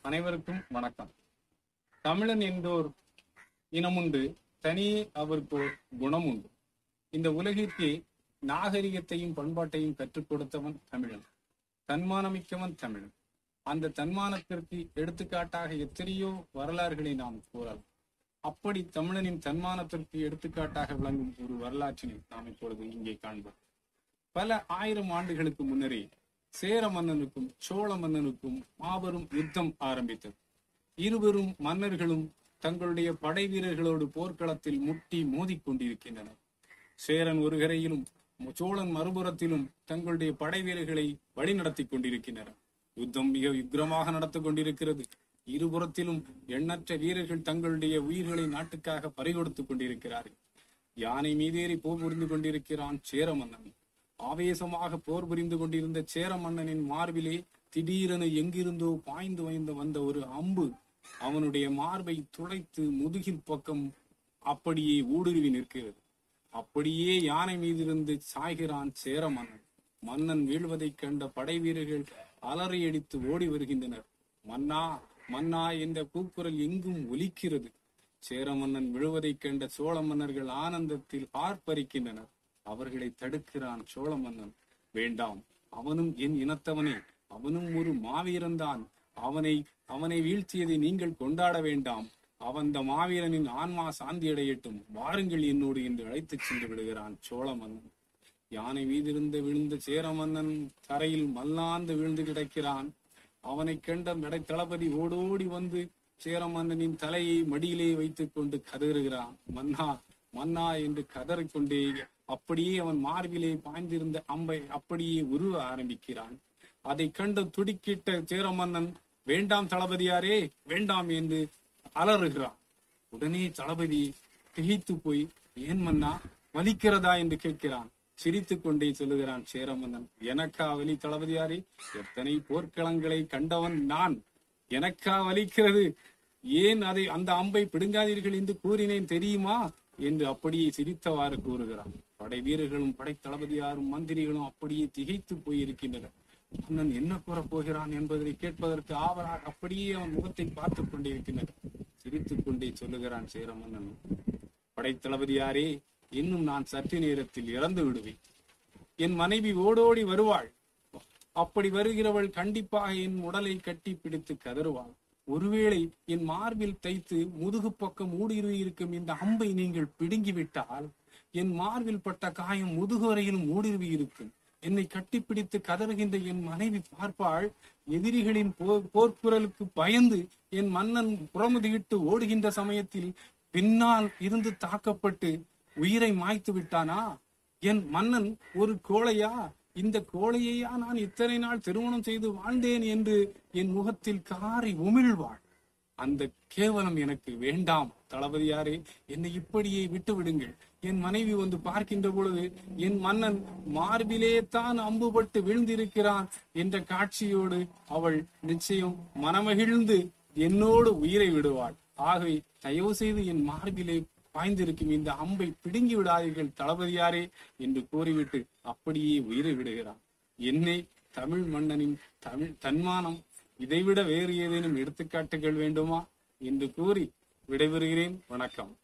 அனைவருக்கும் வணக்கம். தமிழன் என்றோர் இனமுண்டு, தனியே அவருக்கோர் குணம் உண்டு. இந்த உலகிற்கே நாகரிகத்தையும் பண்பாட்டையும் கற்றுக் கொடுத்தவன் தமிழன். தன்மானமிக்கவன் தமிழன். அந்த தன்மானத்திற்கு எடுத்துக்காட்டாக எத்தனையோ வரலாறுகளை நாம் கூறலாம். அப்படி தமிழனின் தன்மானத்திற்கு எடுத்துக்காட்டாக விளங்கும் ஒரு வரலாற்றினை நாம் இப்பொழுது இங்கே காண்போம். பல ஆயிரம் ஆண்டுகளுக்கு முன்னரே சேர மன்னனுக்கும் சோழ மன்னனுக்கும் மாபெரும் யுத்தம் ஆரம்பித்தது. இருவரும் மன்னர்களும் தங்களுடைய படை வீரர்களோடு போர்க்களத்தில் முட்டி மோதிக் கொண்டிருக்கின்றனர். சேரன் ஒரு கரையிலும் சோழன் மறுபுறத்திலும் தங்களுடைய படை வீரர்களை வழிநடத்தி கொண்டிருக்கின்றனர். யுத்தம் மிக உக்கிரமாக நடந்து கொண்டிருக்கிறது. இருபுறத்திலும் எண்ணற்ற வீரர்கள் தங்களுடைய உயிர்களை நாட்டுக்காக பறிகொடுத்துக் கொண்டிருக்கிறார்கள். யானை மீதேறி போர் புரிந்து கொண்டிருக்கிறான் சேர மன்னன். ஆவேசமாக போர் புரிந்து கொண்டிருந்த சேர மன்னனின் மார்பிலே திடீரென எங்கிருந்தோ பாய்ந்து வந்த ஒரு அம்பு அவனுடைய மார்பை துளைத்து முதுகில் பக்கம் அப்படியே ஊடுருவி நிற்கிறது. அப்படியே யானை மீதிருந்து சாய்கிறான் சேர மன்னன். மன்னன் வீழ்வதைக் கண்ட படை வீரர்கள் அலறியடித்து ஓடி வருகின்றனர். மன்னா மன்னா என்ற கூக்குரல் எங்கும் ஒலிக்கிறது. சேர மன்னன் விழுவதைக் கண்ட சோழ மன்னர்கள் ஆனந்தத்தில் ஆர்ப்பரிக்கின்றனர். அவர்களை தடுக்கிறான் சோழ மன்னன். வேண்டாம், அவனும் என் இனத்தவனே, அவனும் ஒரு மாவீரன்தான். அவனை வீழ்த்தியதை நீங்கள் கொண்டாட வேண்டாம். அந்த மாவீரனின் ஆன்மா சாந்தி அடையட்டும், வாருங்கள் என்னோடு என்று அழைத்துச் சென்று விடுகிறான் சோழ மன்னன். யானை மீதிருந்து விழுந்த சேர மன்னன் தரையில் மல்லாந்து விழுந்து கிடக்கிறான். அவனை கண்ட நடை தளபதி ஓடோடி வந்து சேர மன்னனின் தலையை மடியிலே வைத்துக் கொண்டு கதறுகிறான். மன்னா மன்னா என்று கதறிக்கொண்டே அப்படியே அவன் மார்பிலே பாய்ந்திருந்த அம்பை அப்படியே உருவ ஆரம்பிக்கிறான். அதை கண்டு துடிக்கிட்ட சேர மன்னன், வேண்டாம் தளபதியாரே, வேண்டாம் என்று அலறுகிறான். உடனே தளபதி திகைத்து போய், ஏன் மன்னா, வலிக்கிறதா என்று கேட்கிறான். சிரித்துக் கொண்டே சொல்லுகிறான் சேர மன்னன், எனக்கா வலி தளபதியாரே? எத்தனை போர்க்களங்களை கண்டவன் நான், எனக்கா வலிக்கிறது? ஏன் அந்த அம்பை பிடுங்காதீர்கள் என்று கூறினேன் தெரியுமா என்று அப்படியே சிரித்தவாறு கூறுகிறான். படை வீரர்களும் படை தளபதியாரும் மந்திரிகளும் அப்படியே திகைத்து போயிருக்கின்றனர். மன்னன் என்ன கூறப் போகிறான் என்பதை கேட்பதற்கு ஆவலாக அப்படியே அவன் முகத்தை பார்த்துக் கொண்டிருக்கின்றனர். சிரித்துக் கொண்டே சொல்லுகிறான் சேர மன்னன், படை தளபதியாரே, இன்னும் நான் சற்று நேரத்தில் இறந்து விடுவேன். என் மனைவி ஓடோடி வருவாள். அப்படி வருகிறவள் கண்டிப்பாக என் உடலை கட்டி பிடித்து கதறுவாள். ஒருவேளை என் மார்பில் தைத்து முதுகு பக்கம் ஊடுருவி இருக்கும் இந்த அம்பை நீங்கள் பிடுங்கிவிட்டால் என் மார்பில் பட்ட காயம் முதுகு வரையிலும் ஊடுருவி இருக்கும். என்னை கட்டிப்பிடித்து கதறுகின்ற என் மனைவி பார்ப்பாள். எதிரிகளின் போர்க்குரலுக்கு பயந்து என் மன்னன் புறமுதுகிட்டு ஓடுகின்ற சமயத்தில் பின்னால் இருந்து தாக்கப்பட்டு உயிரை மாய்த்து விட்டானா? என் மன்னன் ஒரு கோழையா? இந்த கோழையையா நான் இத்தனை நாள் திருமணம் செய்து வாழ்ந்தேன் என்று என் முகத்தில் காரி உமிழ்வாள். அந்த கேவலம் எனக்கு வேண்டாம் தளபதியாரே, என்னை இப்படியே விட்டு விடுங்கள். என் மனைவி வந்து பார்க்கின்ற பொழுது என் மன்னன் மார்பிலே தான் அம்புபட்டு விழுந்திருக்கிறான் என்ற காட்சியோடு அவள் நிச்சயம் மனமகிழ்ந்து என்னோடு உயிரை விடுவாள். ஆகவே தயவு செய்து என் மார்பிலே பாய்ந்திருக்கும் இந்த அம்பை பிடுங்கி விடாதீர்கள் தளபதியாரே என்று கூறிவிட்டு அப்படியே உயிரை விடுகிறான். என்னை தமிழ் மன்னனின் தன்மானம் இதைவிட வேறு ஏதேனும் எடுத்துக்காட்டுகள் வேண்டுமா என்று கூறி விடைபெறுகிறேன். வணக்கம்.